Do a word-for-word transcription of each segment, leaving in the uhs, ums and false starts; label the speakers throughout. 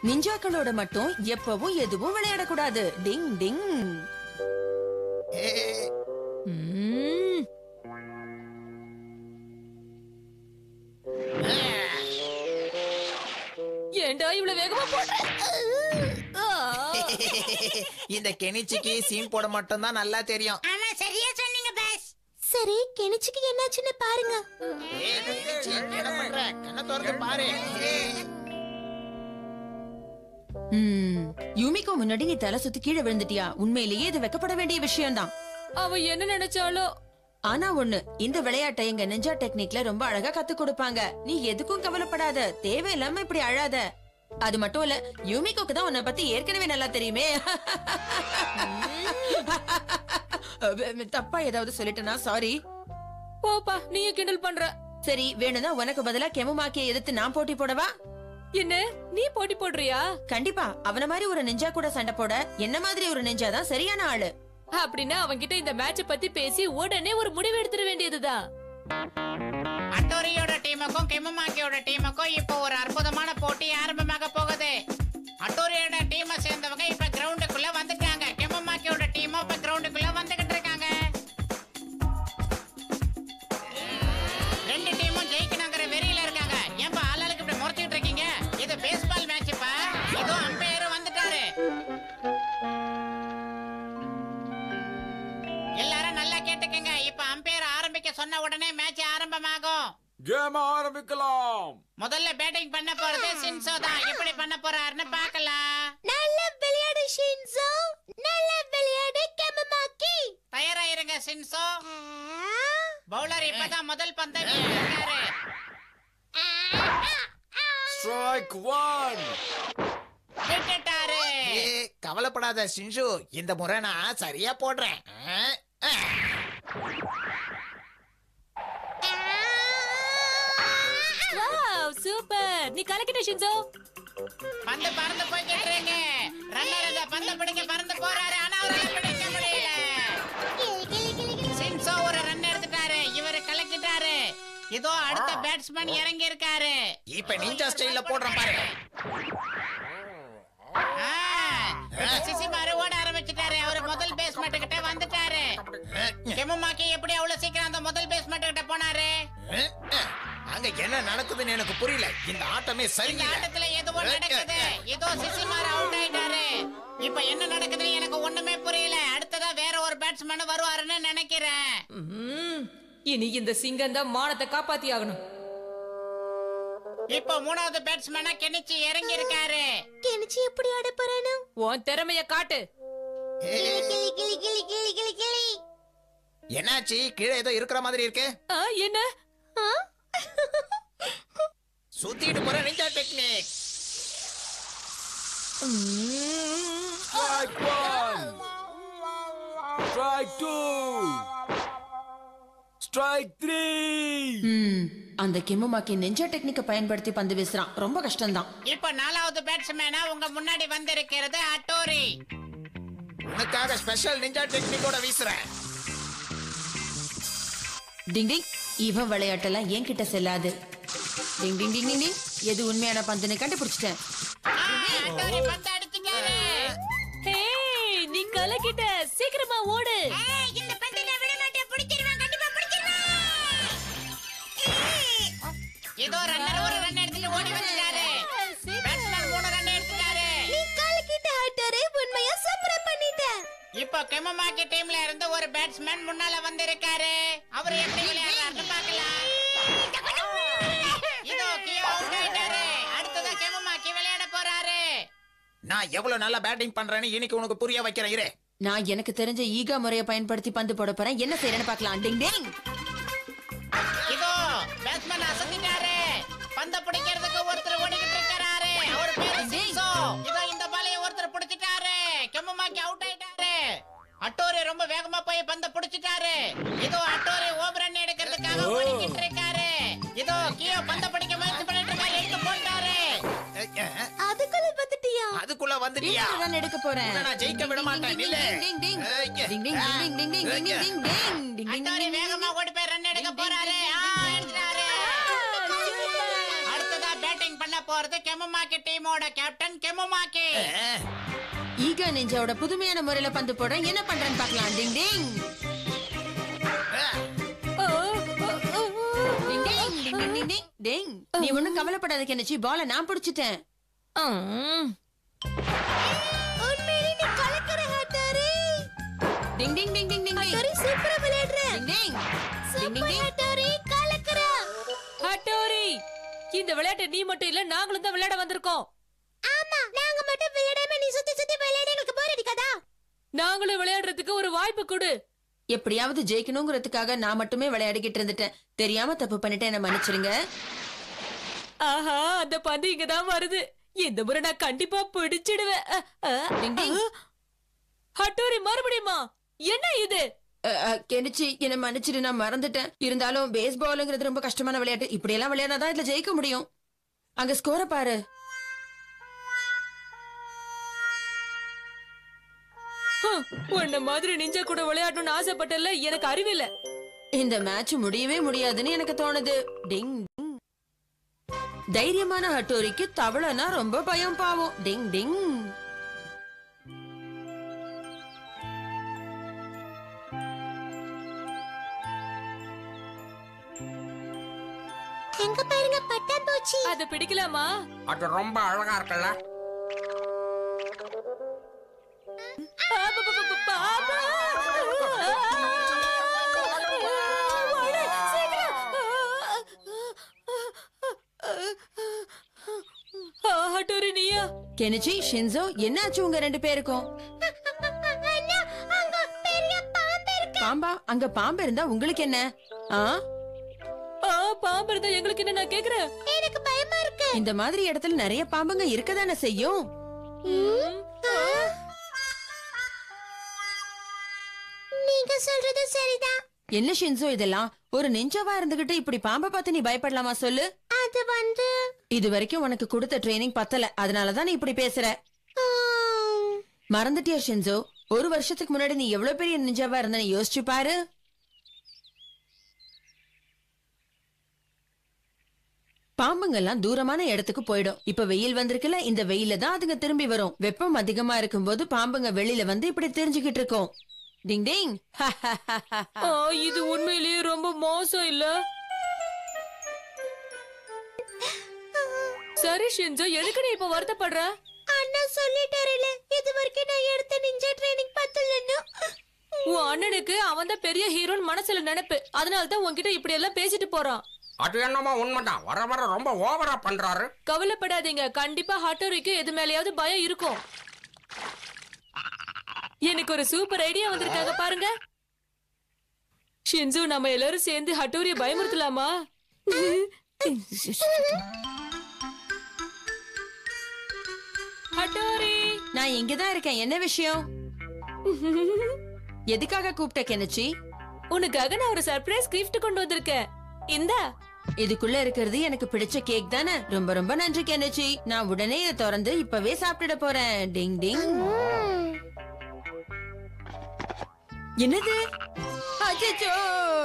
Speaker 1: நிஞ்சாக்களோட மட்டும் எப்பவும் எதுவும் விளையாடக்கூடாது. டிங் டிங். ஏண்டா இவ்வளவு வேகமா போடுற?
Speaker 2: இந்த கெனிச்சிக்கு சீன் போட மட்டும் தான் நல்லா தெரியும்.
Speaker 3: ஆமா சரியா சொன்னீங்க பாஸ்.
Speaker 4: சரி கெனிச்சிக்கு என்னாச்சுன்னு பாருங்க.
Speaker 2: என்ன பண்ற? கண்ணை திறந்து பாரு.
Speaker 1: யூமிகோ முன்னாடி நீ தலை சுத்தி கீழே விழுந்துட்டியா? உண்மையிலேயே இது வெக்கப்பட வேண்டிய விஷயம் தான்.
Speaker 5: அவ என்ன நினைச்சாலோ.
Speaker 1: ஆனா ஒண்ணு, இந்த விளையாட்டை எங்க நிஞ்சா டெக்னிக்ல ரொம்ப அழகா கத்து கொடுப்பாங்க. நீ எதுக்கும் கவலைப்படாத, தேவையில்லாம இப்படி அழாத. அது மட்டும் இல்ல, யூமிகோக்கு தான் உன்னை பத்தி ஏற்கனவே நல்லா தெரியுமே. தப்பா ஏதாவது சொல்லிட்டேனா சாரி.
Speaker 5: போப்பா, நீயே கிண்டல் பண்ற.
Speaker 1: சரி, வேணும்னா உனக்கு பதிலா கெமுமாக்கியை எதிர்த்து நான் போட்டி போடவா?
Speaker 5: என்ன, நீ போட்டி போடுறியா?
Speaker 1: கண்டிப்பா. அவன மாதிரி ஒரு நிஞ்சா கூட சண்டை போட என்ன மாதிரி ஒரு நிஞ்சா தான் சரியான ஆளு.
Speaker 5: அப்படின்னா அவன்கிட்ட இந்த மேட்ச பத்தி பேசி உடனே ஒரு முடிவு எடுத்துட வேண்டியதுதான்.
Speaker 3: அட்டோரியோட டீமுக்கும் கெமுமாக்கியோட டீமுக்கும் இப்போ ஒரு அற்புதமான போட்டி ஆரம்பமாக போகுது. அட்டோரியோட டீமை சேர்ந்தவங்க இப்ப கிரவுண்டுக்குள்ள வந்துட்டாங்க. கெமுமாக்கியோட டீமும் இப்ப கிரவுண்டுக்குள்ள வந்துகிட்டு இருக்காங்க. ரெண்டு டீமும் ஜெயிக்கணுங்கிற வெறியில இருக்காங்க. ஏன்பா ஆளாளுக்கு இப்படி முறைச்சிட்டு இருக்கீங்க? இது பேஸ்பால் மேட்ச்ப்பா. இதோ அம்பையர் வந்துட்டாரு. எல்லாரும் நல்லா கேட்டுக்கங்க. இப்ப அம்பையர் ஆரம்பிக்க சொன்ன உடனே மேட்ச் ஆரம்பமாகும்.
Speaker 6: கேம் ஆரம்பிக்கலாம்.
Speaker 3: முதல்ல பேட்டிங் பண்ண போறது ஷின்சோ தான். எப்படி பண்ண போறாருன்னு பார்க்கலாம்.
Speaker 4: நல்ல விளையாடு ஷின்சோ, நல்ல விளையாடு கெமுமாக்கி.
Speaker 3: தயாரா இருங்க ஷின்சோ. பவுலர் இப்பதான் முதல் பந்தை வீசிருக்காரு.
Speaker 6: Strike one.
Speaker 3: விட்டுட்டாரு.
Speaker 2: ஏய், கவலைப்படாத ஷின்சு, இந்த முறை நான் சரியா போடுறேன்.
Speaker 5: Wow, super. நீ கலக்கிட்ட ஷின்சோ.
Speaker 3: பந்து பறந்து போய்கிட்டு இருக்கு. ரன்னர் அந்த பந்து பிடிக்க பறந்து போறாரு. ஆனா அவரால பிடிக்க முடியல. ஷின்சோ ஒரு ரன் எடுத்துட்டாரு. இவரு கலக்கிட்டாரு. இதோ அடுத்த பேட்ஸ்மேன் இறங்கி இருக்காரு.
Speaker 2: இப்ப நிஞ்சா ஸ்டைல்ல போடுறேன் பாரு.
Speaker 3: சிசிமாரு ஓட ஆரம்பிச்சிட்டாரு. அவரு முதல் பேஸ்மெண்ட் கிட்ட வந்துட்டாரு. கெமுமாக்கி எப்படி அவ்வளவு சீக்கிரம் அந்த முதல் பேஸ்மெண்ட் கிட்ட போனாரு?
Speaker 2: அங்க என்ன நடக்குதுன்னு எனக்கு புரியல. இந்த ஆட்டமே
Speaker 3: இந்த
Speaker 2: சரியில்லை.
Speaker 3: ஆட்டத்துல எதுவோ நடக்குது. இதோ சிசிமாரு அவுட் ஆயிட்டாரு. இப்ப என்ன நடக்குதுன்னு எனக்கு ஒண்ணுமே புரியல. அடுத்ததா வேற ஒரு பேட்ஸ்மேன் வருவாருன்னு நினைக்கிறேன்.
Speaker 5: இனி இந்த சிங்கம் தான் மானத்தை காப்பாத்தி ஆகணும்.
Speaker 3: இப்போ மூணாவது பேட்ஸ்மேனா கெனிச்சி இறங்கி இருக்காரு.
Speaker 4: கெனிச்சி எப்படி ஆட போறானோ?
Speaker 5: உன் திறமைய காட்டு.
Speaker 4: கிளி கிளி கிளி கிளி கிளி கிளி கிளி.
Speaker 2: என்னாச்சு? கீழே ஏதோ இருக்கிற மாதிரி இருக்கு.
Speaker 5: என்ன?
Speaker 2: சுத்திட்டு போற ninja technique.
Speaker 6: Strike one. Strike two. Strike three.
Speaker 1: அந்த கெமுமாக்கி நிஞ்சா டெக்னிக்க பயன்படுத்தி பந்து வீசுறான். ரொம்ப கஷ்டம்தான்.
Speaker 3: இப்போ நாலாவது பேட்ஸ்மேனா உங்க முன்னாடி வந்திருக்கிறது அட்டோரி.
Speaker 2: உனக்காக ஸ்பெஷல் நிஞ்சா டெக்னிக்கோட வீசுறேன்.
Speaker 1: டிங் டிங். இவன் விளையாட்டெல்லாம் என்கிட்ட செல்லாது. டிங் டிங் டிங் டிங். எது உண்மையான பந்துன்னு கண்டுபிடிச்சிட்டேன்.
Speaker 3: அட்டோரி பந்து அடிச்சிட்டாரு.
Speaker 5: ஹே, நீ கலக்கிட்ட. சீக்கிரமா ஓடு.
Speaker 3: இந்த பந்தை நான் விட மாட்டேன். பிடிச்சிருவேன், கண்டிப்பா பிடிச்சிருவேன். இதோ ரன்னர் ஒரு ரன் எடுத்துட்டு ஓடி வந்துட்டாரு. பேட்ஸ்மேன் மூணு ரன் எடுத்துட்டாரு.
Speaker 4: நீ கலக்கிட்ட ஆட்டரே, உண்மையா சூப்பரா பண்ணிட்ட.
Speaker 3: இப்போ கெமுமாக்கி டீம்ல இருந்து ஒரு பேட்ஸ்மேன் முன்னால வந்திருக்காரு. அவர் எப்படி விளையாடுறாருன்னு பார்க்கலாம். இதோ கியோ அவுட் ஆயிட்டாரு. அடுத்ததா கெமுமாக்கி விளையாட போறாரு.
Speaker 2: நான் எவ்வளவு நல்லா பேட்டிங் பண்றேன்னு இன்னைக்கு உனக்கு புரிய வைக்கிறேன். இரு.
Speaker 1: நான் எனக்கு தெரிஞ்ச ஈகா முறையை பயன்படுத்தி பந்து போட போறேன். என்ன செய்யறேன்னு பார்க்கலாம். டிங் டிங்.
Speaker 3: இதோ பேட்ஸ்மேன் அசத்திட்டாரு. பந்த பிடிக்கிறதுக்கு ஒருத்தர் ஓடிக்கிட்டு இருக்காரு. அவர் பேரு சின்சோ. இதோ இந்த பாலையை ஒருத்தர் பிடிச்சிட்டாரு. கெமுமாக்கி அவுட் ஆயிட்டாரு. அட்டோரி ரொம்ப வேகமா போய் பந்த பிடிச்சிட்டாரு. இதோ அட்டோரி ஓவர் ரன் எடுக்கிறதுக்காக ஓடிக்கிட்டு இருக்காரு. இதோ கியோ பந்த பிடிக்க முயற்சி பண்ணிட்டு இருக்காரு. எடுத்து போட்டாரு.
Speaker 4: அதுக்குள்ள வந்துட்டியா?
Speaker 2: அதுக்குள்ள வந்துட்டியா?
Speaker 1: ரன் எடுக்க போறேன்.
Speaker 2: நான் ஜெயிக்க விட மாட்டேன். நில்லு.
Speaker 1: டிங் டிங் டிங் டிங் டிங் டிங் டிங் டிங் டிங் டிங் டிங்.
Speaker 3: அட்டோரி வேகமா ஓடி போய் ரன் எடுக்க போறாரு. ஆ, எடுத்துட்டாரு. அடுத்ததா பேட்டிங் பண்ண போறது கெமுமாக்கி டீமோட கேப்டன் கெமுமாக்கி.
Speaker 1: ஈகா நிஞ்சாவோட புதுமையான முறையில பந்து போட என்ன பண்றேன்னு பார்க்கலாம். டிங் டிங் டிங் டிங் டிங் டிங் டிங் டிங். நீ ஒண்ணும் கவலைப்படாத கெனிச்சி, பால நான் பிடிச்சிட்டேன்.
Speaker 4: உண்மையிலே நீ கலக்குற ஹட்டோரி.
Speaker 1: டிங் டிங் டிங் டிங் டிங்
Speaker 4: ஹட்டோரி சூப்பரா விளையாடுற.
Speaker 1: டிங் டிங் டிங் டிங் டிங்.
Speaker 4: ஹட்டோரி கலக்குற.
Speaker 5: ஹட்டோரி, இந்த விளையாட்டை நீ மட்டும் இல்ல, நாங்களும் தான் விளையாட வந்திருக்கோம்.
Speaker 4: ஆமா, நாங்க மட்டும் விளையாடாம நீ சுத்தி சுத்தி விளையாட எங்களுக்கு போர் அடிக்காதா?
Speaker 5: நாங்களும் விளையாடுறதுக்கு ஒரு வாய்ப்பு கொடு.
Speaker 1: எப்படியாவது ஜெயிக்கணுங்கிறதுக்காக நான் மட்டுமே விளையாடிக்கிட்டு இருந்துட்டேன். தெரியாம தப்பு பண்ணிட்டேன், என்ன மன்னிச்சிருங்க.
Speaker 5: ஆஹா, அந்த பந்து இங்கதான் வருது. இந்த முறை நான் கண்டிப்பா பிடிச்சிடுவேன். அ, அ,
Speaker 1: டிங் டிங்.
Speaker 5: ஹட்டோரி மறுபடியுமா? என்ன இது?
Speaker 1: கெனிச்சி, என்ன மன்னிச்சிடு, நான் மறந்துட்டேன். இருந்தாலும் பேஸ்பாலுங்கிறது ரொம்ப கஷ்டமான விளையாட்டு. இப்படி எல்லாம் விளையாடாதான் இதுல ஜெயிக்க முடியும். அங்க ஸ்கோர பாரு.
Speaker 5: உன்ன மாதிரி நிஞ்சா கூட விளையாடணும்னு ஆசைப்பட்டல, எனக்கு அறிவில்ல.
Speaker 1: இந்த மேட்ச் முடியவே முடியாதுன்னு எனக்கு தோணுது. டிங் டிங். தைரியமான ஹட்டோரிக்கு தவளைனா ரொம்ப பயம் பாவம். டிங் டிங்.
Speaker 4: எங்க பாருங்க பட்டாம்பூச்சி.
Speaker 5: அத பிடிக்கலாமா?
Speaker 6: அது ரொம்ப அழகா இருக்குல்ல?
Speaker 5: ஹட்டோரி நீயா?
Speaker 1: கெனிச்சி, ஷின்சோ, என்னாச்சு உங்க ரெண்டு பேருக்கும்?
Speaker 4: அண்ணா, அங்க பெரிய பாம்பு இருக்கு.
Speaker 1: பாம்பா? அங்க பாம்பு இருந்தா உங்களுக்கு என்ன? ஆ,
Speaker 5: பாம்பு இருந்தா எங்களுக்கு என்ன? நான் கேக்குறேன்.
Speaker 4: எனக்கு பயமா இருக்கு.
Speaker 1: இந்த மாதிரி இடத்துல நிறைய பாம்புங்க இருக்கதானே செய்யும்.
Speaker 4: நீங்க சொல்றது சரிதான்.
Speaker 1: என்ன ஷின்சோ இதெல்லாம்? ஒரு நிஞ்சாவா இருந்துகிட்டு இப்படி பாம்பை பார்த்து நீ பயப்படலாமா சொல்லு?
Speaker 4: அது வந்து
Speaker 1: இது வரைக்கும் உனக்கு கொடுத்த ட்ரைனிங் பத்தல, அதனாலதான் நீ இப்படி பேசுற.
Speaker 4: ஆம்,
Speaker 1: மறந்துட்டியா ஷின்சோ? ஒரு வருஷத்துக்கு முன்னாடி நீ எவ்வளவு பெரிய நிஞ்சாவா இருந்த யோசிச்சு பாரு. பாம்புங்கெல்லாம் தூரமான இடத்துக்கு போயிடும். இப்ப வெயில் வந்திருக்குல்ல, இந்த வெயில தான் அதுங்க திரும்பி வரும். வெப்பம் அதிகமா இருக்கும்போது பாம்புங்க வெளியில வந்து இப்படி தெரிஞ்சுக்கிட்டு இருக்கும். டிங் டிங்.
Speaker 5: ஆ, இது உண்மையிலேயே ரொம்ப மோசம் இல்ல? சரி ஷின்சோ, எதுக்கு நீ இப்ப வருத்தப்படுற?
Speaker 4: அண்ணா சொல்லிட்டாருல, இது வரைக்கும் நான் எடுத்த நிஞ்சா ட்ரைனிங் பத்தலன்னு.
Speaker 5: உன் அண்ணனுக்கு அவன் தான் பெரிய ஹீரோன்னு மனசுல நினைப்பு. அதனால தான் உன்கிட்ட இப்படி எல்லாம் பேசிட்டு போறான்.
Speaker 6: அது என்னமா உண்மைதான், வர வர ரொம்ப ஓவரா பண்றாரு.
Speaker 5: கவலைப்படாதீங்க, கண்டிப்பா ஹட்டோரிக்கு எது மேலயாவது பயம் இருக்கும். எனக்கு ஒரு சூப்பர் ஐடியா வந்திருக்காங்க பாருங்க. ஷின்சோ, நம்ம எல்லாரும் சேர்ந்து ஹட்டோரிய பயமுறுத்தலாமா? ஹட்டோரி,
Speaker 1: நான் இங்கதான் இருக்கேன். என்ன விஷயம்? எதுக்காக கூப்பிட்ட கெனிச்சி?
Speaker 5: உனக்காக நான் ஒரு சர்ப்ரைஸ் கிஃப்ட் கொண்டு வந்திருக்கேன். இந்தா.
Speaker 1: இதுக்குள்ள இருக்கிறது எனக்கு பிடிச்ச கேக் தானே? ரொம்ப ரொம்ப நன்றி கெனிச்சி. நான் உடனே இதை திறந்து இப்பவே சாப்பிட்டுட போறேன். டிங் டிங். என்னது? அச்சச்சோ!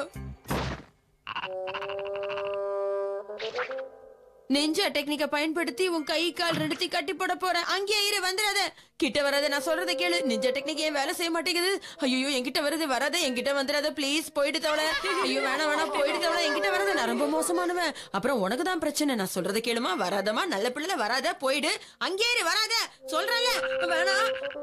Speaker 1: நெஞ்சா டெக்னிக்க பயன்படுத்தி உன் கை கால் ரெடுத்தி கட்டி போட போறேன். அங்கேயே இரு, வந்துடாத. கிட்ட வராத, நான் சொல்றதை கேளு. நெஞ்சா டெக்னிக் ஏன் வேலை செய்ய மாட்டேங்குது? ஐயோ, என்கிட்ட வருது, வராத, என்கிட்ட வந்துடாத ப்ளீஸ். போயிட்டு தவளை. ஐயோ, வேணாம் வேணாம், போயிட்டு தவளை, என்கிட்ட வராத. நான் ரொம்ப மோசமானவன். அப்புறம் உனக்கு தான் பிரச்சனை. நான் சொல்றதை கேளுமா? வராதமா, நல்ல பிள்ளை, வராத, போயிடு. அங்கேயே இரு, வராத சொல்றேன்ல. வேணாம்.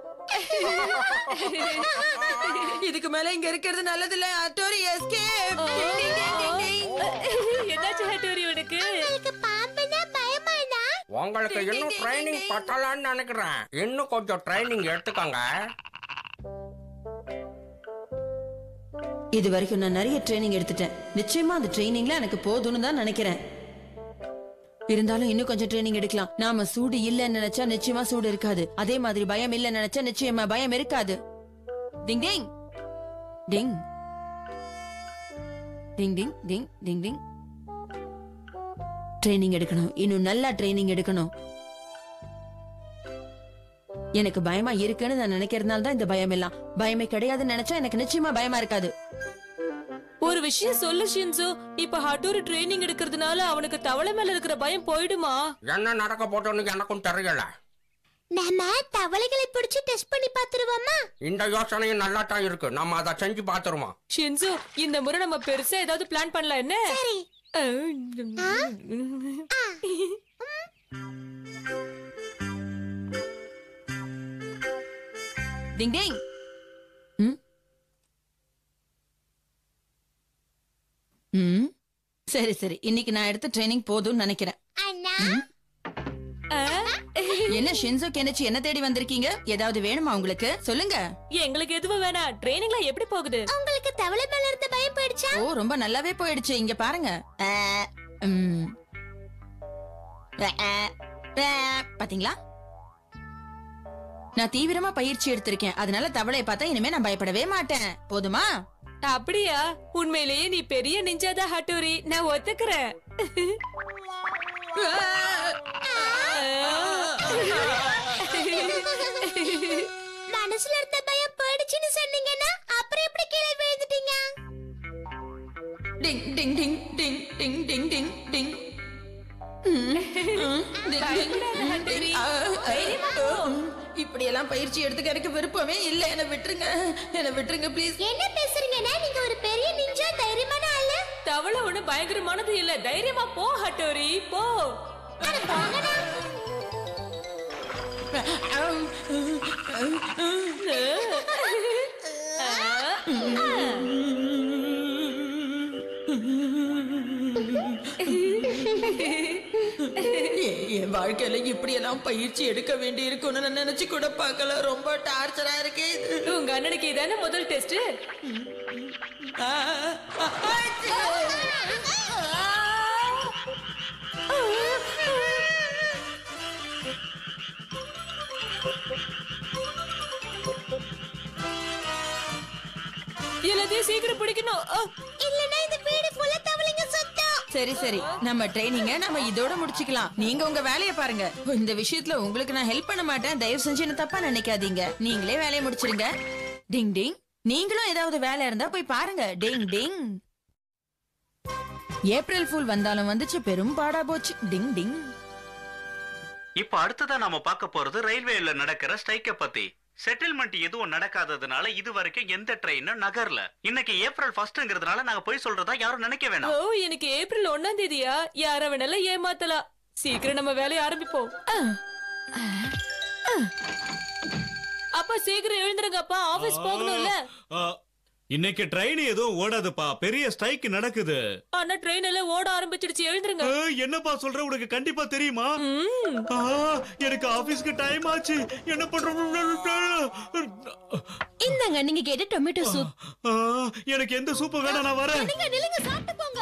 Speaker 1: இதுக்கு மேல இங்க இருக்கிறது நல்லது இல்ல. Hattori escape.
Speaker 5: என்னாச்சு ஹட்டோரி உனக்கு?
Speaker 4: உங்களுக்கு பாம்புனா பயமாடா?
Speaker 6: உங்களுக்கு இன்னும் ட்ரைனிங் பத்தலான்னு நினைக்கிறேன். இன்னும் கொஞ்சம் ட்ரைனிங் எடுத்துக்கோங்க.
Speaker 1: இது வரைக்கும் நான் நிறைய ட்ரைனிங் எடுத்துட்டேன். நிச்சயமா அந்த ட்ரைனிங்ல எனக்கு போதும்னு தான் நினைக்கிறேன். இருந்தாலும் இன்னும் கொஞ்சம் ட்ரைனிங் எடுக்கலாம். நாம சூடு இல்லன்னு நினைச்சா நிச்சயமா சூடு இருக்காது. அதே மாதிரி பயம் இல்ல நினைச்சா நிச்சயமா பயம் இருக்காது. டிங் டிங் டிங் டிங் டிங் டிங் டிங் டிங். ட்ரைனிங் எடுக்கணும், இன்னும் நல்லா ட்ரைனிங் எடுக்கணும். எனக்கு பயமா இருக்குன்னு நான் நினைக்கிறதுனால தான் இந்த பயம் எல்லாம். பயமே கிடையாதுன்னு நினைச்சா எனக்கு நிச்சயமா பயமா இருக்காது.
Speaker 5: ஒரு ஒரு விஷயம் சொல்லு ஷின்சோ. இப்ப ஹட்டோரி ட்ரைனிங் எடுக்கிறதுனால அவனுக்கு தவளை மேல இருக்கிற பயம் போயிடுமா?
Speaker 6: என்ன நடக்க போட்டோன்னு எனக்கும் தெரியல.
Speaker 4: நாம தவளைகளை பிடிச்சு டெஸ்ட் பண்ணி பாத்துருவோமா?
Speaker 6: இந்த யோசனையும் நல்லா தான் இருக்கு. நம்ம அதை செஞ்சு பாத்துருவோம்.
Speaker 5: ஷின்சோ, இந்த முறை நம்ம பெருசா ஏதாவது பிளான் பண்ணலாம் என்ன?
Speaker 4: சரி.
Speaker 1: டிங் டிங். ம் ம் சரி சரி, இன்னைக்கு நான் எடுத்த ட்ரைனிங் போதும்னு நினைக்கிறேன்.
Speaker 4: அண்ணா,
Speaker 1: என்ன ஷின்சோ கெனிச்சி என்ன தேடி வந்திருக்கீங்க? ஏதாவது வேணுமா உங்களுக்கு? சொல்லுங்க.
Speaker 5: எங்களுக்கு எதுவும் வேணாம். ட்ரைனிங்ல எப்படி போகுது?
Speaker 4: உங்களுக்கு தவளை மேல இருந்த பயம் போயிடுச்சா?
Speaker 1: ஓ, ரொம்ப நல்லாவே போயிடுச்சு. இங்க பாருங்க. ஆ, ம். ஆ, ஆ, ஆ, பாத்தீங்களா? நான் தீவிரமா பயிற்சி எடுத்திருக்கேன். அதனால தவளையை பார்த்தா இனிமே நான் பயப்படவே மாட்டேன். போதுமா?
Speaker 5: அப்படியா? உண்மையிலேயே நீ பெரிய நிஞ்சாதான் ஹட்டோரி. நான் ஒத்துக்கிறேன்.
Speaker 4: மனசுல இருந்த பயம் போயிடுச்சுன்னு சொன்னீங்கன்னா அப்புறம் எப்படி கீழே விழுந்துட்டீங்க?
Speaker 1: டிங் டிங் டிங் டிங் டிங் டிங் டிங் டிங்.
Speaker 5: பயப்படாத ஹட்டோரி. தைரியமா போ.
Speaker 1: இப்படி எல்லாம் பயிற்சி எடுத்துக்க எனக்கு விருப்பமே இல்ல. என்ன விட்டுருங்க, என்ன விட்டுருங்க ப்ளீஸ்.
Speaker 4: என்ன பேசுறீங்கன்னா? நீங்க ஒரு பெரிய நிஞ்சா, தைரியமான ஆளு.
Speaker 5: தவளை ஒண்ணு பயங்கரமானது இல்ல. தைரியமா போ ஹட்டோரி, போ.
Speaker 4: அட போங்கடா.
Speaker 1: என் வாழ்க்கையில இப்படி எல்லாம் பயிற்சி எடுக்க வேண்டி இருக்கும்னு நான் நினைச்சு கூட பார்க்கல. ரொம்ப டார்ச்சரா இருக்கு இது.
Speaker 5: உங்க அண்ணனுக்கு இதானே முதல் டெஸ்ட்.
Speaker 1: ஆ, ஆ, ஆ,
Speaker 5: எல்லாத்தையும் சீக்கிரம் பிடிக்கணும்.
Speaker 4: இல்லனா இந்த வீடு ஃபுல்லா தவளைங்க சுத்தம்.
Speaker 1: சரி சரி, நம்ம ட்ரைனிங்க நம்ம இதோட முடிச்சுக்கலாம். நீங்க உங்க வேலையை பாருங்க. இந்த விஷயத்துல உங்களுக்கு நான் ஹெல்ப் பண்ண மாட்டேன். தயவு செஞ்சு என்ன தப்பா நினைக்காதீங்க. நீங்களே வேலையை முடிச்சிருங்க. டிங் டிங். நீங்களும் ஏதாவது வேலை இருந்தா போய் பாருங்க. டிங் டிங். ஏப்ரல் ஃபூல் வந்தாலும் வந்துச்சு, பெரும் பாடா போச்சு. டிங் டிங்.
Speaker 7: இப்ப அடுத்ததா நாம பார்க்க போறது ரயில்வேல நடக்கிற ஸ்ட்ரைக்க பத்தி. செட்டில்மெண்ட் எதுவும் நடக்காததுனால இது வரைக்கும் எந்த ட்ரெயினும் நகர்ல. இன்னைக்கு ஏப்ரல் ஃபர்ஸ்ட்ங்கிறதுனால நாங்க போய் சொல்றதா யாரும் நினைக்க
Speaker 5: ஓ,
Speaker 7: வேணாம்.
Speaker 5: எனக்கு ஏப்ரல் ஒன்னாம் தேதியா? யார வேணாலும் ஏமாத்தலாம். சீக்கிரம் நம்ம வேலையை ஆரம்பிப்போம். அப்பா சீக்கிரம் எழுந்துருங்கப்பா, ஆபீஸ் போகணும்ல.
Speaker 8: இன்னைக்கு ட்ரெயின் எதுவும் ஓடாதுப்பா, பெரிய ஸ்ட்ரைக் நடக்குது.
Speaker 5: ஆனா ட்ரெயின் எல்லாம் ஓட ஆரம்பிச்சிடுச்சு. எழுந்துருங்க.
Speaker 8: ஆ, என்னப்பா சொல்ற? உனக்கு கண்டிப்பா தெரியுமா? ஆ, எனக்கு ஆபீஸ்க்கு டைம் ஆச்சு. என்ன பண்றோம்?
Speaker 4: இந்தாங்க நீங்க கேட்ட டொமேட்டோ சூப்.
Speaker 8: ஆ, எனக்கு எந்த சூப்பு வேணாம், நான் வரேன்.
Speaker 4: நீங்க நில்லுங்க, சாப்பிட்டு போங்க.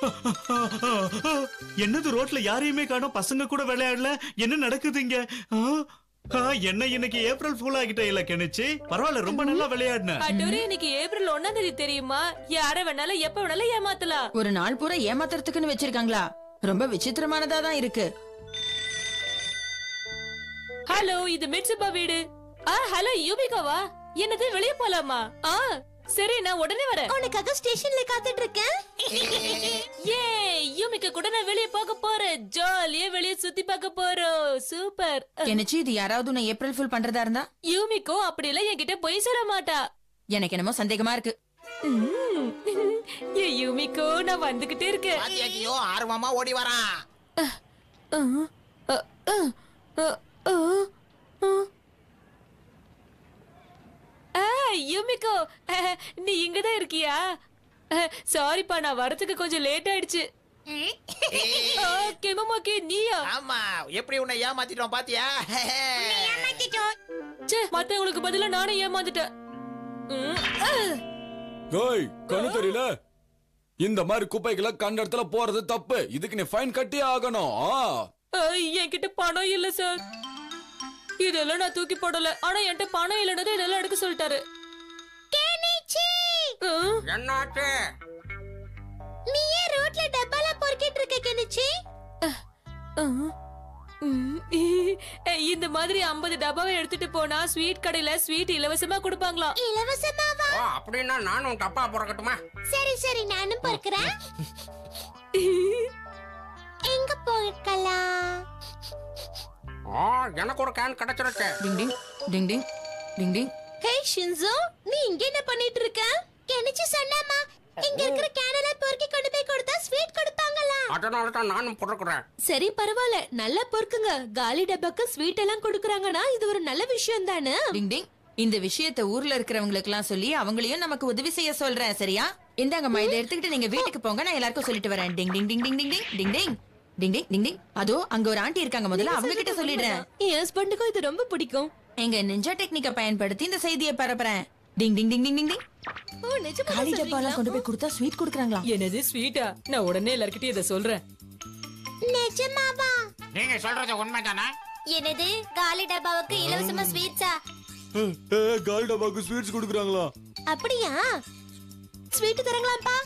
Speaker 8: என்னது ரோட்ல யாரையுமே காணோம், பசங்க கூட விளையாடல. என்ன நடக்குது இங்க? ஆ, ஆ, என்ன இன்னைக்கு ஏப்ரல் ஃபூல் ஆகிட்ட இல்ல கெனிச்சு? பரவாயில்ல, ரொம்ப நல்லா விளையாடுன.
Speaker 5: அட்டோரி, இன்னைக்கு ஏப்ரல் ஒன்னாம் தேதி தெரியுமா? யார வேணாலும் எப்ப வேணாலும் ஏமாத்தலாம்.
Speaker 1: ஒரு நாள் பூரா ஏமாத்துறதுக்குன்னு வச்சிருக்காங்களா? ரொம்ப விசித்திரமானதா தான் இருக்கு.
Speaker 5: ஹலோ, இது மிட்சுபா வீடு. ஆ, ஹலோ யூபிகாவா? என்னது வெளிய போலாமா? ஆ சரி, நான் உடனே வரேன்.
Speaker 4: உனக்காக ஸ்டேஷன்ல காத்துட்டு இருக்கேன்.
Speaker 5: ஏ, யூமிகா கூட நான் வெளிய போக போறேன். ஜாலியா வெளிய சுத்தி பார்க்க போறோம். சூப்பர்.
Speaker 1: என்னச்சு, இது யாராவது உன்னை ஏப்ரல் ஃபுல் பண்றதா இருந்தா?
Speaker 5: யூமிகோ அப்படிலாம் என்கிட்ட பொய் சொல்ல மாட்டா.
Speaker 1: எனக்கு என்னமோ சந்தேகமா இருக்கு.
Speaker 5: ம். ஏ யூமிகோ, நான் வந்துகிட்டே இருக்கேன்.
Speaker 3: பாத்தியாக்கியோ ஆர்வமா ஓடி வரான்.
Speaker 5: அ, அ, அ, அ, அ, அ. ஆ, யூமிகோ, அஹ், நீ இங்கதான் இருக்கியா? சாரிப்பா, நான் வரதுக்கு கொஞ்சம் லேட் ஆயிடுச்சு. ஆ, கெமமாக்கே, நீயா?
Speaker 3: ஆமா, எப்படி உன்னை ஏமாத்திட்டோம் பாத்தியா?
Speaker 5: ச்சே, மத்தவங்களுக்கு பதிலா நானே ஏமாந்துட்டேன். ம், அ.
Speaker 9: ஏய், கண்ணு தெரியல? இந்த மாதிரி குப்பைகளை கண்ட இடத்துல போறது தப்பு. இதுக்கு நீ ஃபைன் கட்டியே ஆகணும். ஆ.
Speaker 5: ஆ, என்கிட்ட பணம் இல்ல சார். இதெல்லாம் நான் தூக்கி போடல. ஆனா என்கிட்ட பணம் இல்லைன்னு இதெல்லாம் எடுக்க சொல்லிட்டாரு. ஆ,
Speaker 6: என்னாச்சு?
Speaker 4: நீ ஏன் ரோட்ல டப்பால பொறுக்கிட்டு இருக்க கெனிச்சி?
Speaker 5: ஆ, ம், இந்த மாதிரி ஐம்பது டப்பாவை எடுத்துட்டு போனா ஸ்வீட் கடையில ஸ்வீட் இலவசமா கொடுப்பாங்களா?
Speaker 4: இலவசமாவா?
Speaker 6: ஓ அப்படின்னா நானும் டப்பா பொறக்கட்டுமா?
Speaker 4: சரி சரி நானும் பொறுக்கிறேன். எங்க போயிருக்கலாம்?
Speaker 6: ஓ எனக்கு ஒரு கேன் கிடைச்சிருச்சு.
Speaker 1: டிங் டிங் டிங் டிங் டிங் டிங்.
Speaker 5: ஹே ஷின்சோ, நீ இங்க என்ன பண்ணிட்டு இருக்க?
Speaker 4: கெனிச்சு சொன்னாமா இங்க இருக்கிற கேனல பொறுக்கி கொண்டு போய் கொடுத்தா ஸ்வீட் கொடுப்பாங்களா?
Speaker 6: அதனால தான் நானும் பொறக்குறேன்.
Speaker 5: சரி பரவாயில்ல, நல்லா பொறுக்குங்க. காலி டப்பாக்கு ஸ்வீட் எல்லாம் கொடுக்கறாங்கன்னா இது ஒரு நல்ல விஷயம் தானே.
Speaker 1: டிங் டிங். இந்த விஷயத்தை ஊர்ல இருக்கிறவங்களுக்கு எல்லாம் சொல்லி அவங்களையும் நமக்கு உதவி செய்ய சொல்றேன். சரியா? இந்தாங்கம்மா, இதை எடுத்துக்கிட்டு நீங்க வீட்டுக்கு போங்க. நான் எல்லாருக்கும் சொல்லிட்டு வரேன். டிங் டிங் டிங் டிங் டிங் டிங் டிங் டிங் டிங் டிங் டிங் டிங். அதோ அங்க ஒரு ஆண்டி இருக்காங்க, முதல்ல அவங்க கிட்ட சொல்லிடுறேன்.
Speaker 5: என் ஹஸ்பண்டுக்கும் இது ரொம்ப பிடிக்கும்.
Speaker 1: எங்க நிஞ்சா டெக்னிக்க பயன்படுத்தி இந்த செய்தியை பரப்புறேன். டிங் டிங் டிங் டிங் டிங் டிங்.
Speaker 5: ஓ நிஜமா
Speaker 1: காலி டப்பாலாம் கொண்டு போய் கொடுத்தா ஸ்வீட் கொடுக்கறாங்களா?
Speaker 5: என்னது ஸ்வீட்டா? நான் உடனே எல்லார்கிட்டயும் இத சொல்றேன்.
Speaker 4: நிஜமாவா?
Speaker 3: நீங்க சொல்றது உண்மைதானா?
Speaker 4: என்னது காலி டப்பாவுக்கு இலவசமா ஸ்வீட்ஸா?
Speaker 9: காலி டப்பாக்கு ஸ்வீட்ஸ் கொடுக்குறாங்களா?
Speaker 4: அப்படியா? ஸ்வீட் தரங்களாப்பா?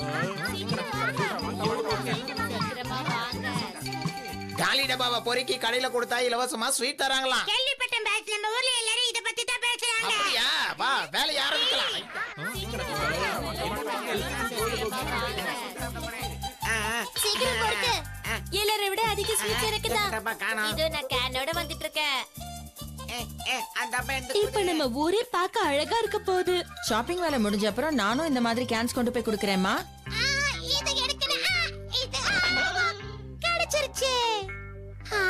Speaker 2: காலி டப்பாவை பொறுக்கி கடையில கொடுத்தா இலவசமா ஸ்வீட் தராங்களாம்.
Speaker 4: கேள்விப்பட்டேன் பாஸ், நம்ம ஊர்ல எல்லாரும் இத பத்தி தான் பேசுறாங்க.
Speaker 2: அப்படியா? வா வேலைய ஆரம்பிக்கலாம்.
Speaker 4: சீக்கிரம் பொறுக்கு.
Speaker 5: எல்லாரை விட அதிக ஸ்வீட்ஸ் இருக்குதா?
Speaker 3: டப்பா காணோம்.
Speaker 4: இது நான் கேனோட வந்துட்டு இருக்கேன்.
Speaker 3: ஏ, ஏ, அந்த டப்பா எந்த
Speaker 5: இப்ப நம்ம ஊரே பார்க்க அழகா இருக்க போகுது.
Speaker 1: ஷாப்பிங் வேலை முடிஞ்ச அப்புறம் நானும் இந்த மாதிரி கேன்ஸ் கொண்டு போய் கொடுக்கறேன்மா.
Speaker 4: ஆ, இது எடுக்கணும். ஆ, இது ஆ, கிடைச்சிருச்சு. ஆ?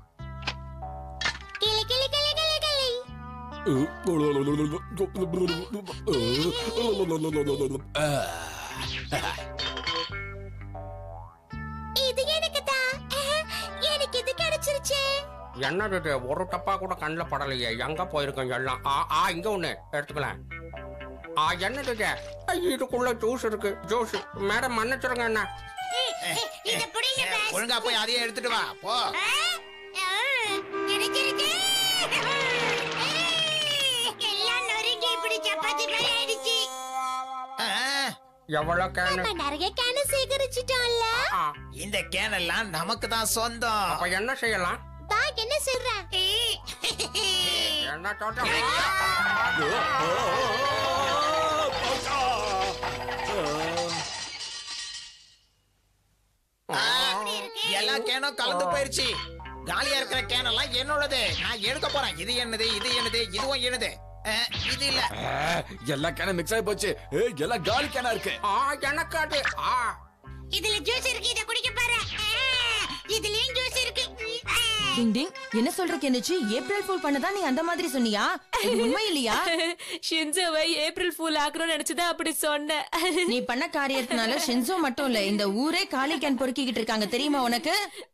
Speaker 4: கிளி கிளி கிளி கிளி கிளி. இது எனக்கு தான். எனக்கு இது கிடைச்சிருச்சு.
Speaker 6: என்னது இது? ஒரு டப்பா கூட கண்ணுல படலையே. எங்க போயிருக்கோம் எல்லாம்? ஆ ஆ இங்க ஒண்ணு எடுத்துக்கலாம். ஆ என்னது இது? ஐ, இதுக்குள்ள ஜூஸ் இருக்கு. ஜூஸ் மேடம் மன்னிச்சிருங்க என்ன.
Speaker 4: இத புடிங்க பாஸ்.
Speaker 2: ஒழுங்கா போய் அதையும் எடுத்துட்டு வா போ.
Speaker 4: ஆ, ஆ, கிடைச்சிருச்சு. எல்லாம் நொறுங்கி இப்படி சப்பாத்தி மாதிரி ஆயிடுச்சு.
Speaker 2: ஆ,
Speaker 6: எவ்வளவு கேன்?
Speaker 4: நம்ம நிறைய கேன சேகரிச்சிட்டோம்ல.
Speaker 6: ஆ,
Speaker 2: இந்த கேன் எல்லாம் நமக்கு தான் சொந்தம்.
Speaker 6: அப்ப என்ன செய்யலாம்?
Speaker 4: பா என்ன சொல்ற?
Speaker 6: என்ன தோட்டம்?
Speaker 2: ஆ, எல்லா கேனும் கலந்து போயிருச்சு. காலியா இருக்கிற கேன் எல்லாம் என்னோடது. நான் எடுக்க போறேன். இது என்னது, இது என்னது, இதுவும் என்னது. ஆ, இது இல்ல.
Speaker 9: எல்லா கேனும் மிக்ஸ் ஆகி போச்சு. ஏய், எல்லாம் காலி கேனா இருக்கு.
Speaker 6: ஆ எனக்கு அது. ஆ
Speaker 4: இதுல ஜூஸ் இருக்கு, இத குடிக்க பாரு. இதுலயும் ஜூஸ் இருக்கு.
Speaker 1: டிங் டிங். என்ன சொல்ற கெனிச்சு? ஏப்ரல் ஃபூல் பண்ணதா நீ அந்த மாதிரி சொன்னியா? இது உண்மை இல்லையா?
Speaker 5: ஷின்சோவை ஏப்ரல் ஃபூல் ஆக்குறோம்னு நினைச்சுதான் அப்படி சொன்னேன்.
Speaker 1: நீ பண்ண காரியத்தினால ஷின்சோ மட்டும் இல்ல, இந்த ஊரே காலி கேன் பொறுக்கிக்கிட்டு இருக்காங்க, தெரியுமா உனக்கு?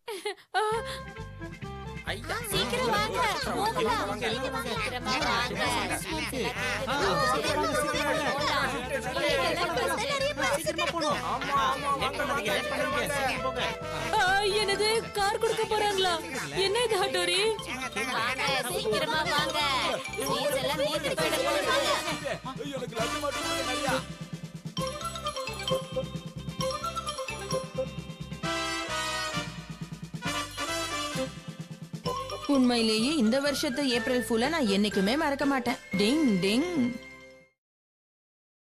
Speaker 4: சீக்கிரம் வாங்க. போகலாம். சீக்கிரமா வாங்க.
Speaker 5: ஆ, என்னது கார் கொடுக்க போறாங்களா? என்ன இது ஹட்டோரி?
Speaker 4: வாங்க, சீக்கிரமா வாங்க. ஸ்வீட்ஸ் எல்லாம் தீர்ந்து போயிட போகுது.
Speaker 9: எனக்கு லட்டு மட்டும் கொடுங்க நிறையா.
Speaker 1: உண்மையிலேயே இந்த வருஷத்து ஏப்ரல் ஃபூல நான் என்னைக்குமே மறக்க மாட்டேன். டிங் டிங்.